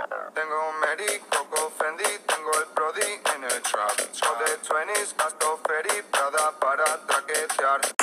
Tengo un Mary, Coco Fendi, tengo el Brody en el trap. Show de 20s, gasto Ferry, Prada para traquetear.